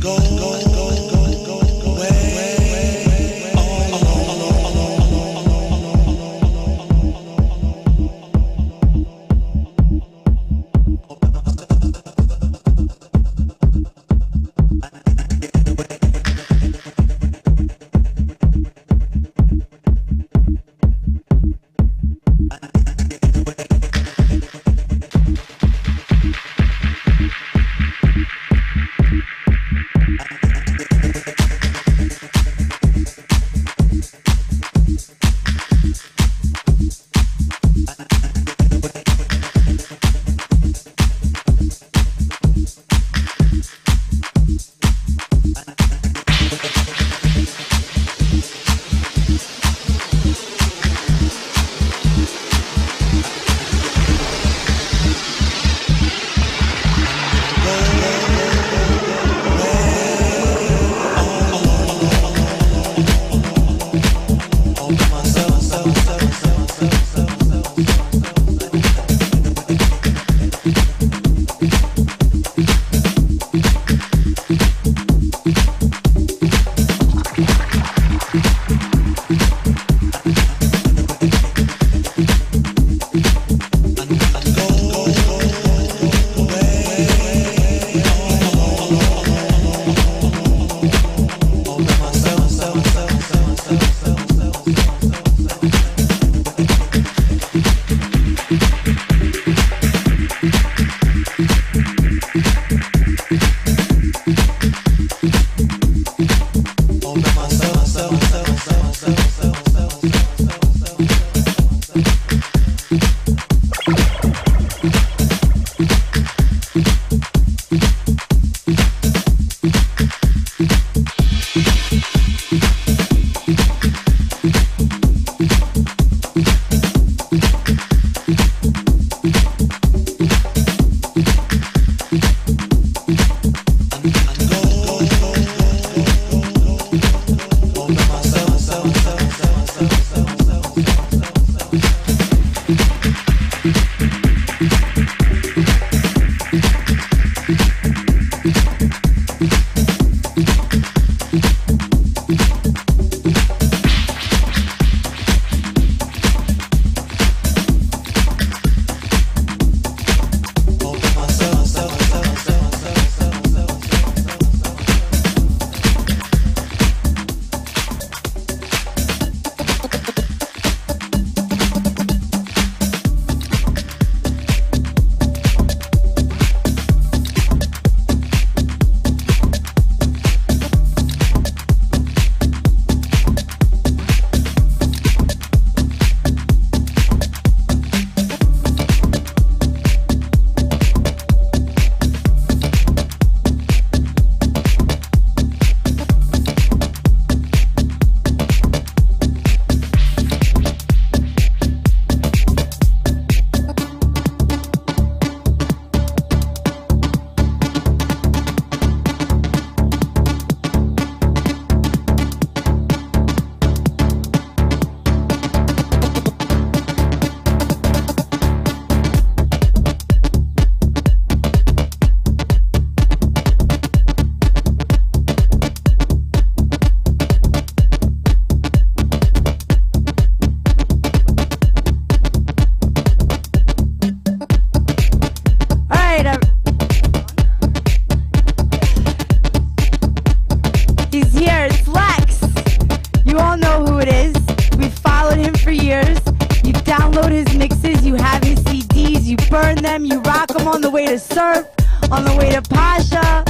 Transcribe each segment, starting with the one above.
burn them, you rock them on the way to Surf, on the way to Pasha.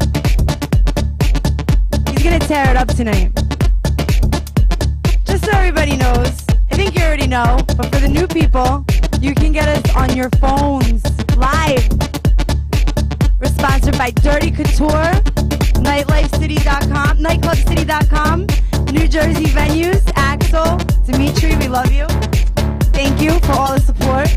He's gonna tear it up tonight. Just so everybody knows, I think you already know, but for the new people, you can get us on your phones, live. We're sponsored by Dirty Couture, NightLifeCity.com, NightClubCity.com, New Jersey venues, Axel, Dimitri, we love you. Thank you for all the support.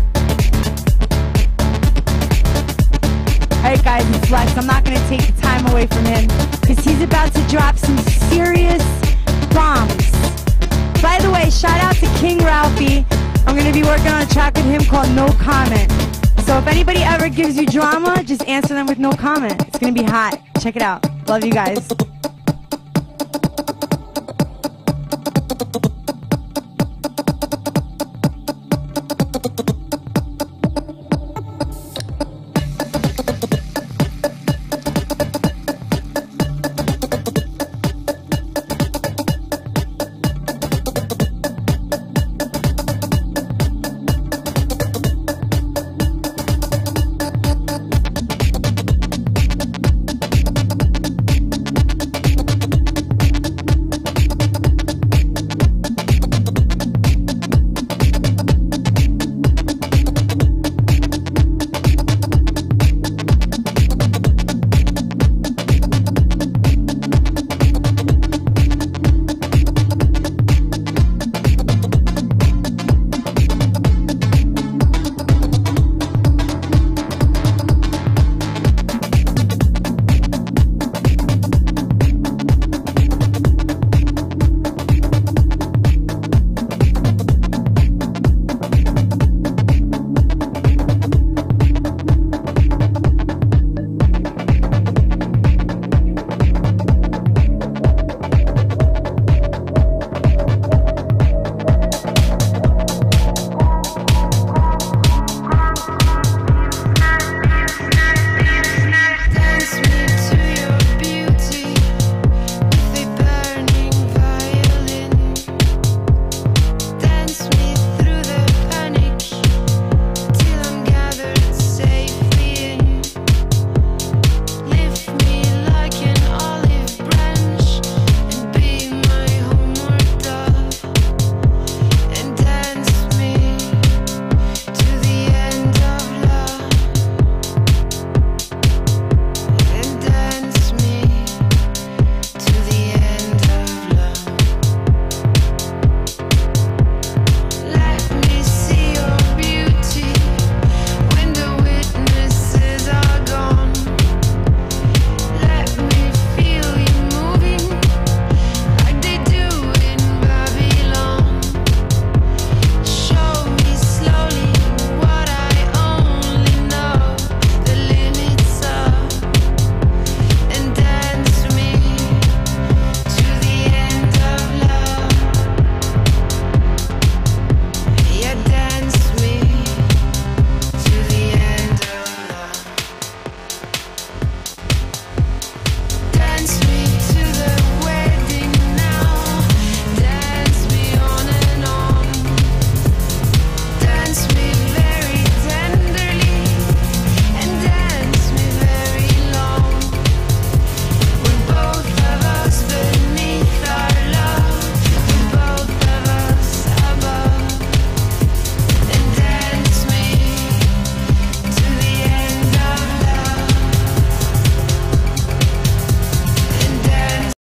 Alright guys, it's Lex. I'm not going to take the time away from him because he's about to drop some serious bombs. By the way, shout out to King Ralphie. I'm going to be working on a track with him called No Comment. So if anybody ever gives you drama, just answer them with no comment. It's going to be hot. Check it out. Love you guys.